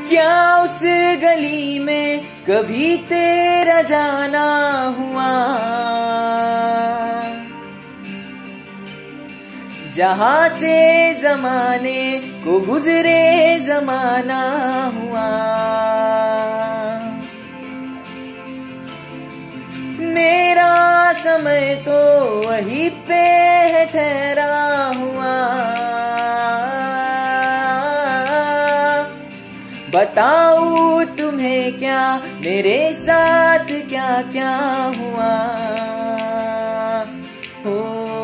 क्या उस गली में कभी तेरा जाना हुआ, जहां से जमाने को गुजरे जमाना हुआ। मेरा समय तो वहीं पे है ठहरा हुआ, बताऊं तुम्हें क्या मेरे साथ क्या क्या हुआ। हो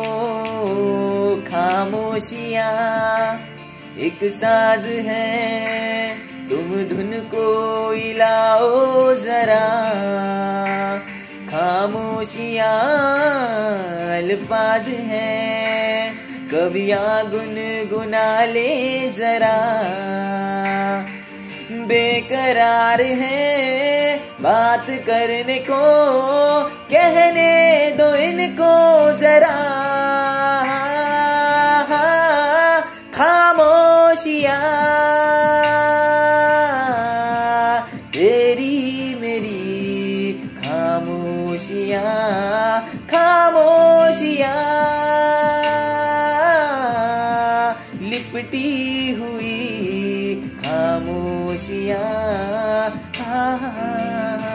खामोशियां एक साज है, तुम धुन को हिलाओ जरा। खामोशियां अल्फाज हैं, कवियां गुनगुना ले जरा। बेकरार है बात करने को, कहने दो इनको जरा। खामोशियां तेरी मेरी खामोशियां, खामोशियां लिपटी हुई खामोशियां।